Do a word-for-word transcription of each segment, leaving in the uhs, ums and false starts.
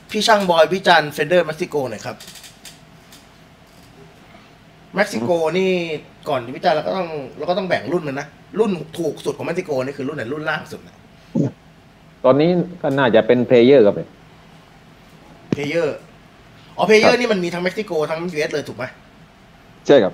พี่ช่างบอยวิจารณ์เฟนเดอร์เม็กซิโกหน่อยครับเม็กซิโกนี่ก่อนวิจารณ์เราก็ต้องเราก็ต้องแบ่งรุ่นนะนะรุ่นถูกสุดของเม็กซิโกนี่คือรุ่นไหนรุ่นล่างสุดนะตอนนี้ก็น่าจะเป็นเพลเยอร์ครับเพลเยอร์อ๋อเพลเยอร์นี่มันมีทั้งเม็กซิโกทั้งยูเอสเลยถูกไหมใช่ครับ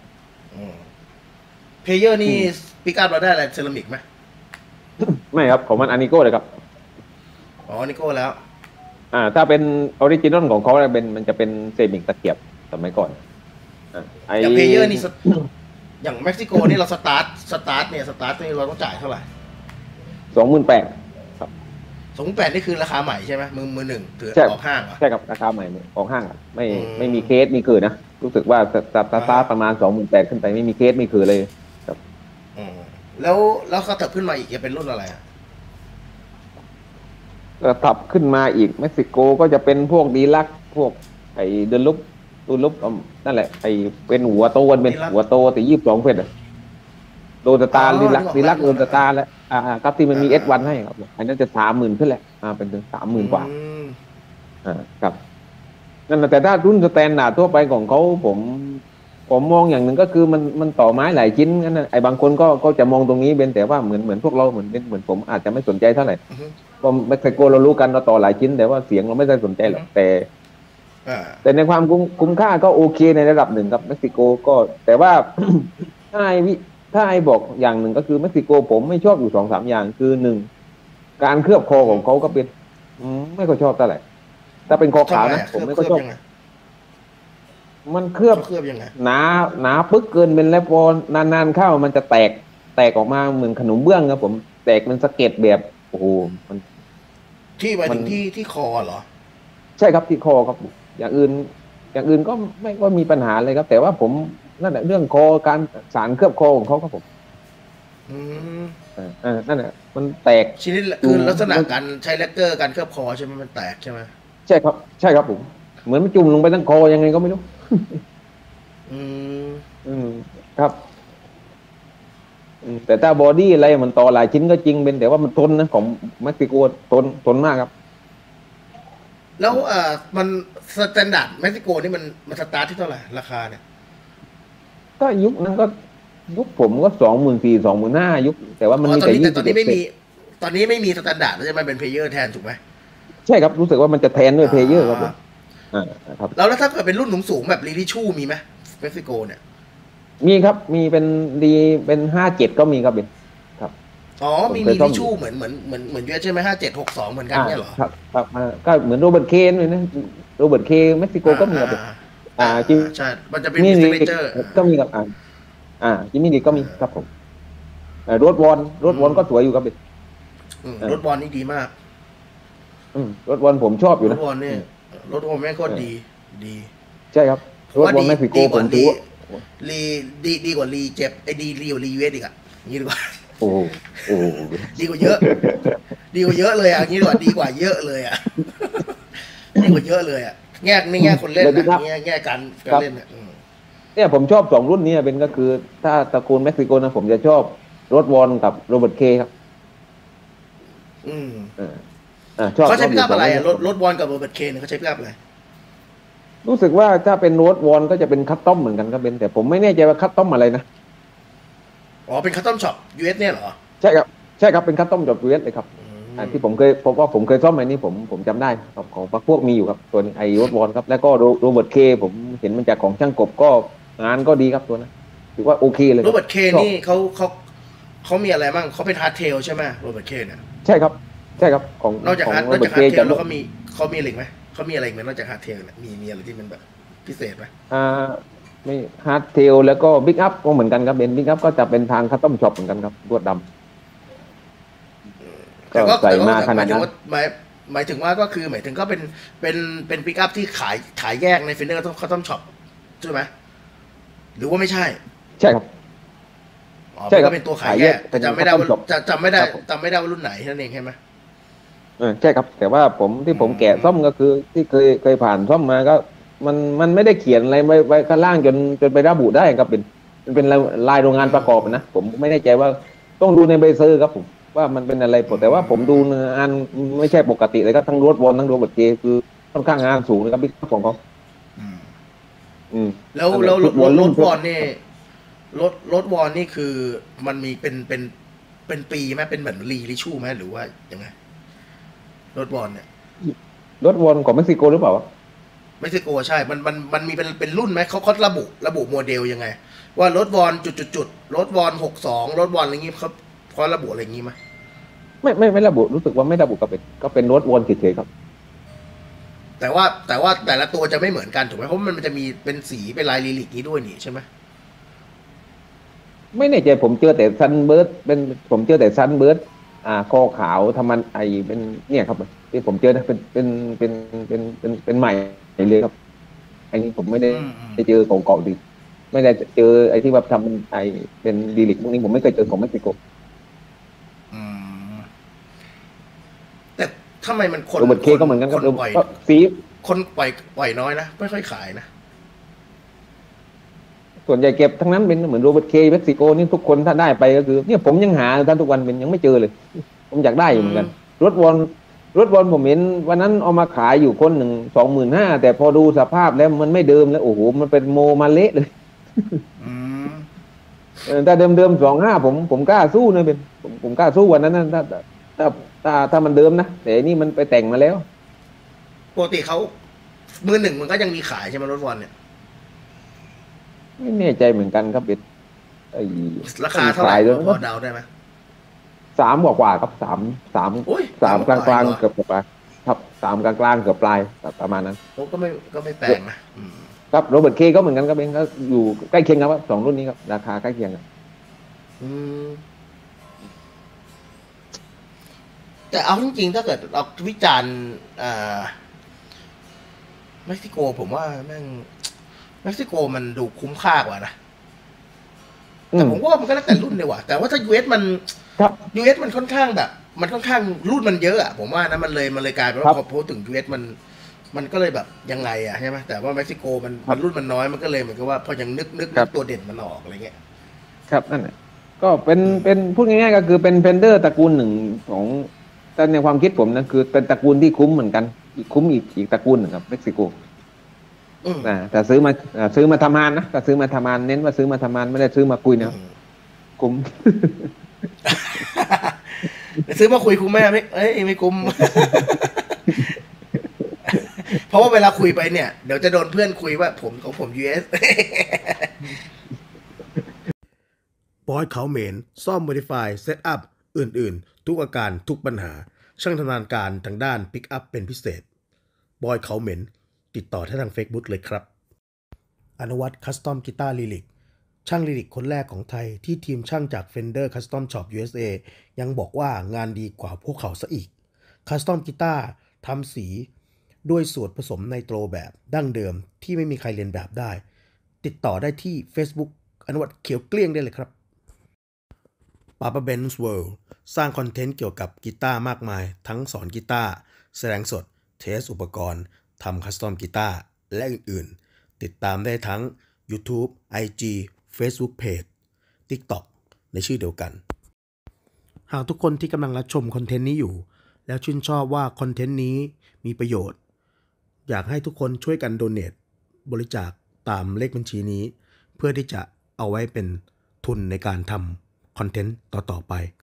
เพลเยอร์นี่ปิกอัพเราได้อะไรเซรามิกไหมไม่ครับของมันอานิโก้เลยครับอ๋ออานิโก้แล้วอ่าถ้าเป็นออริจินอลของเขาเป็นมันจะเป็นเซรามิกตะเกียบสมัยก่อนอ่าอย่างเพลเยอร์นี่อย่างเม็กซิโกนี่เราสตาร์ทสตาร์ทเนี่ยสตาร์ทนี่เราต้องจ่ายเท่าไหร่สองหมื่นแปดครับสองหมื่นแปดนี่คือราคาใหม่ใช่ไหมมือมือหนึ่งถือออกห้างเหรอใช่ครับราคาใหม่ออกห้างไม่ไม่มีเคสมีคือนะรู้สึกว่าสตาร์ทสตาร์ทประมาณสองหมื่นแปดขึ้นไปไม่มีเคสมีคือเลยครับแล้วแล้วเขาถับขึ้นมาอีกจะเป็นรุ่นอะไรอ่ะก็ถับขึ้นมาอีกเม็กซิโกก็จะเป็นพวกดีลักพวกไอเดนลุกตูลุกนั่นแหละไอเป็นหัวโตนเป็นหัวโตแต่ยี่สิบสองเฟตอะโดนตาดีลักดีลักโดนตาแล้วอ่าครับที่มันมีเอสวันให้ครับอันนั้นจะสามหมื่นขึ้นแหละอ่าเป็นถึงสามหมื่นกว่าอ่าครับนั่นแหละแต่ถ้ารุ่นสแตนดาร์ดทั่วไปของเขาผมผมมองอย่างหนึ่งก็คือมันมันต่อไม้หลายชิ้นงั้นไอ้บางคนก็ก็จะมองตรงนี้เป็นแต่ว่าเหมือนเหมือนพวกเราเหมือนเป็นเหมือนผมอาจจะไม่สนใจเท่าไหร่เพราะเม็กซิโกเรารู้กันเราต่อหลายชิ้นแต่ว่าเสียงเราไม่ได้สนใจหรอกแต่แต่ในความคุ้มค่าก็โอเคในระดับหนึ่งครับเม็กซิโกก็แต่ว่าถ้าไอ้วิถ้าไอ้บอกอย่างหนึ่งก็คือเม็กซิโกผมไม่ชอบอยู่สองสามอย่างคือหนึ่งการเคลือบคอของเขาก็เป็นไม่ค่อยชอบเท่าไหร่ถ้าเป็นคอขาวนะผมไม่ค่อยชอบมันเคลือบหนาหนาปึ๊กเกินเป็นแล้วพอนานๆเข้ามันจะแตกแตกออกมาเหมือนขนมเบื้องครับผมแตกเป็นสะเก็ดแบบโอ้โหมันที่ไปถึงที่ที่คอเหรอใช่ครับที่คอครับอย่างอื่นอย่างอื่นก็ไม่ก็มีปัญหาเลยครับแต่ว่าผมนั่นแหละเรื่องคอการสารเคลือบคอของเขาครับผมอืมอ่านั่นแหละมันแตกชนิดคือลักษณะการใช้แลกเกอร์การเคลือบคอใช่ไหมมันแตกใช่ไหมใช่ครับใช่ครับผมเหมือนมันจุ่มลงไปทั้งคอยังไงก็ไม่รู้อืมอืมครับแต่ถ้าบอดี้อะไรมันต่อหลายชิ้นก็จริงเป็นแต่ว่ามันทนนะของเม็กซิโกทนทนมากครับแล้วเอ่อมันสแตนดาร์ดเม็กซิโกนี่มันมันสตาร์ทที่เท่าไหร่ราคาเนี่ยก็ยุคนั้นก็ยุคผมก็สองหมื่นสี่สองหมื่นห้ายุคแต่ว่ามันมีแต่ยี่สิบตอนนี้ไม่มีตอนนี้ไม่มีสแตนดาร์ดแล้วจะมาเป็นเพลเยอร์แทนถูกไหมใช่ครับรู้สึกว่ามันจะแทนด้วยเพลเยอร์ครับผมอ่าครับแล้วถ้าเกิดเป็นรุ่นสูงแบบลีลิชูมีไหมเม็กซิโกเนี่ยมีครับมีเป็นดีเป็นห้าเจ็ดก็มีครับเป็นครับอ๋อมีมีลิชูเหมือนเหมือนเหมือนเหมือนยูเอสใช่ไหมห้าเจ็ดหกสองเหมือนกันเนี่ยหรอครับครับก็เหมือนโรเบิร์ตเคนเลยนะโรเบิร์ตเคเม็กซิโกก็มีครับอ่าจริงใช่มันจะเป็นซิกเนเจอร์ก็มีครับอ่าอ่าจิมมี่ดีก็มีครับผมรถวอนรถวอนก็สวยอยู่ครับเป็นรถวอนนี่ดีมากรถวอนผมชอบอยู่นะรถวอนนี่รถวอนแม่งโคตรดีดีใช่ครับรถวอนเม็กซิโกผมถือลีดีดีกว่าลีเจ็บไอ้ดีรีกว่าลียูเอสอีกอ่ะงี้ดีกว่าโอ้โหดีกว่าเยอะดีกว่าเยอะเลยอ่ะงี้ดีกว่าดีกว่าเยอะเลยอ่ะดีกว่าเยอะเลยอ่ะแง่ในแง่คนเล่นนะแง่แง่การการเล่นเนี่ยเนี่ยผมชอบสองรุ่นนี้เป็นก็คือถ้าตระกูลเม็กซิโกนะผมจะชอบรถวอนกับโรเบิร์ตเคครับอืมอ่าชอบเขาใช้พิกัดอะไรอ่ะรถรถวอนกับโรเบิร์ตเคเนี่ยเขาใช้พิกัดอะไรรู้สึกว่าถ้าเป็นรถวอนก็จะเป็นคัสตอมเหมือนกันครับเป็นแต่ผมไม่แน่ใจว่าคัสตอมอะไรนะอ๋อเป็นคัสตอมช็อป ยู เอส เนี่ยเหรอใช่ครับใช่ครับเป็นคัสตอมช็อป ยู เอส เลยครับอ่าที่ผมเคยพบว่าผมเคยซ่อมไอ้นี่ผมผมจำได้ครับของพวกมีอยู่ครับตัวนี้ไอรถวอนครับแล้วก็โรเบิร์ตเคผมเห็นมันจากของช่างกบก็งานก็ดีครับตัวนั้นถือว่าโอเคเลยโรเบิร์ตเคนี่เขาเขาเขามีอะไรบ้างเขาเป็นฮาร์ดเทลใช่ไหมโรเบิร์ตเคเนี่ยใช่ครับใช่ครับของนอกจากฮาร์ดนอกจากฮาร์ดเทลแล้วเขามีเขามีอะไรไหมเขามีอะไรไหมนอกจากฮาร์ดเทลเนี่ยมีมีอะไรที่มันแบบพิเศษไหมอ่าไม่ฮาร์ดเทลแล้วก็บิ๊กอัพก็เหมือนกันครับเป็นบิ๊กอัพก็จะเป็นทางคัสตอมช็อปเหมือนกันครับรวดดำก็ใส่มาขนาดนั้นหมายหมายถึงว่าก็คือหมายถึงก็เป็นเป็นเป็นปิกอัพที่ขายขายแยกในเฟนเดอร์คัสตอมช็อปใช่ไหมหรือว่าไม่ใช่ใช่ครับอ๋อใช่ครับเป็นตัวขายแยกแต่จำไม่ได้ว่าจะจำไม่ได้จำไม่ได้ว่ารุ่นไหนนั่นเองใช่ไหมเออใช่ครับแต่ว่าผมที่ผมแกะซ่อมก็คือที่เคยเคยผ่านซ่อมมาก็มันมันไม่ได้เขียนอะไรไว้ไว้ข้างล่างจนจนไประบุได้ครับเป็นมันเป็นลายโรงงานประกอบนะผมไม่แน่ใจว่าต้องดูในใบเซอร์ครับผมว่ามันเป็นอะไรแต่ว่าผมดูงานไม่ใช่ปกติเลยครับทั้งรถวอลทั้งโรเบิร์ตเจคือค่อนข้างงานสูงนะครับบิ๊กของเขาอืมอืมแล้วนั่นแหแล้วละรฟุถตบอลรรุ่นถวอนนี่รถรถวอนนี่คือมันมีเป็นเป็นเป็นปีไหมเป็นเหมือนรีลิชูไหมหรือว่ายังไงรถวอนเนี่ยรถวอลของเม็กซิโกหรือเปล่าวะไม่ใช่โกใช่ มันมันมันมีเป็นเป็นรุ่นไหมเขาเขาระบุระบุโมเดลยังไง ว่ารถวอนจุดจุดจุดรถวอนหกสองรถวอนอะไรงี้เขาเขาระบุอะไรอย่างงี้ไหมไม่ไม่ไม่ระบุรู้สึกว่าไม่ระบุก็เป็นก็เป็นรถวอลเฉยๆครับแต่ว่าแต่ว่าแต่ละตัวจะไม่เหมือนกันถูกไหมเพราะมันมันจะมีเป็นสีเป็นลายลิลิกนี้ด้วยนี่ใช่ไหมไม่แน่ใจผมเจอแต่ซันเบิร์ดเป็นผมเจอแต่ซันเบิร์ดอ่าคอขาวทำมันไอเป็นเนี่ยครับที่ผมเจอนะเป็นเป็นเป็นเป็นเป็นเป็นใหม่เลยครับไอ้นี่ผมไม่ได้อืมอืมไปเจอของเก่าดีไม่ได้เจอไอ้ที่แบบทำเป็นไอเป็นดีลิกพวกนี้ผมไม่เคยเจอของเม็กซิโกอืมแต่ทำไมมันคนโรเบิร์ตเคก็เหมือนกันคครับ นปล่อยก็สีคนปล่อยปล่อยน้อยนะไม่ค่อยขายนะส่วนใหญ่เก็บทั้งนั้นเป็นเหมือนโรเบิร์ตเคเม็กซิโกนี่ทุกคนถ้าได้ไปก็คือเนี่ยผมยังหาท่านทุกวันเป็นยังไม่เจอเลย ผมอยากได้อยู่เหมือนกัน รถวอลรถวอลผมเห็นวันนั้นเอามาขายอยู่คนหนึ่งสองหมื่นห้าแต่พอดูสภาพแล้วมันไม่เดิมแล้วโอ้โหมันเป็นโมมาเละเลยอืมเออถ้าเดิมเดิมสองห้าผมผมกล้าสู้นะเป็นผมผมกล้าสู้วันนั้นนะถ้าถ้าถ้าถ้ามันเดิมนะแต่อันนี่มันไปแต่งมาแล้วปกติเขามือหนึ่งมันก็ยังมีขายใช่ไหมรถวอนเนี่ยไม่แน่ใจเหมือนกันครับเป็นไอ้ราคาเท่าไหร่ขยพด้วยอพอเดาได้ไหมสามกว่ากว่าครับสามสามโอ้ยสามกลางกลางเหรอเกือบปลายครับสามกลางกลางเกือบปลายครับประมาณนั้นโอ้ก็ไม่ก็ไม่แปลกนะอืมครับโรเบิร์ตเคก็เหมือนกันครับเองก็อยู่ใกล้เคียงครับสองรุ่นนี้ครับราคาใกล้เคียงกันอืมแต่เอาจริงๆถ้าเกิดเราวิจารณ์อ่าเม็กซิโกผมว่าแม่งเม็กซิโกมันดูคุ้มค่ากว่านะอืแต่มผมว่ามันก็แล้วแต่รุ่นเลยว่ะแต่ว่าถ้า ยู เอส มันครับยู เอส มันค่อนข้างแบบ มันค่อนข้างรุ่นมันเยอะอะผมว่านะมันเลยมันเลยกลายเป็นครัว่าบพอพูดถึง ยู เอส มัน มันก็เลยแบบยังไงอะใช่ไหมแต่ว่าเม็กซิโกมันครัมับนรุ่นมันน้อยมันก็เลยเหมือนกับว่าพอยังนึกนึกครันึบกตัวเด่นมันออกอะไรเงี้ยครับนั่นแหละก็เป็นเป็นพูดง่ายๆก็คือเป็นเพนเดอร์ตระกูลหนึ่งของแต่ในความคิดผมนะคือเป็นตระกูลที่คุ้มเหมือนกันอีกคุ้มอีกอีกตระกูลหนึ่งครับเม็กซิโกอืมนะแต่ซื้อมาอ่าซื้อมาทำงานนะแต่ซื้อมาทำงานเน้นว่าซื้อมาทำงานไม่ได้ซื้อมาคุยนะอืมคุ้มซื้อมาคุยคุ้มไหมไม่เอ้ยไม่คุ้ม เพราะว่าเวลาคุยไปเนี่ย เดี๋ยวจะโดนเพื่อนคุยว่าผมของผม ยู เอส บอยเขาเหม็นซ่อม Modify Set Up อื่นๆ ทุกอาการทุกปัญหา ช่างชำนาญการทางด้าน Pick Up เป็นพิเศษ บอยเขาเหม็นติดต่อที่ทาง Facebook เลยครับ อนุวัฒน์คัสตอมกีตาร์ลิลิกช่างลิลิกคนแรกของไทยที่ทีมช่างจาก Fender Custom Shop ยู เอส เอ ยังบอกว่างานดีกว่าพวกเขาซะอีก คัสตอมกีตาร์ทำสีด้วยสูตรผสมไนโตรแบบดั้งเดิมที่ไม่มีใครเรียนแบบได้ ติดต่อได้ที่ Facebook อนุวัฒน์เขียวเกลี้ยงได้เลยครับ Papa Ben's World สร้างคอนเทนต์เกี่ยวกับกีตาร์มากมายทั้งสอนกีตาร์แสดงสดเทสอุปกรณ์ทำคัสตอมกีตาร์และอื่นๆติดตามได้ทั้ง YouTube ไอ จี Facebook Page TikTok ในชื่อเดียวกัน หากทุกคนที่กำลังรับชมคอนเทนต์นี้อยู่แล้วชื่นชอบว่าคอนเทนต์นี้มีประโยชน์ อยากให้ทุกคนช่วยกันโดเนทบริจาคตามเลขบัญชีนี้ เพื่อที่จะเอาไว้เป็นทุนในการทำคอนเทนต์ต่อๆไป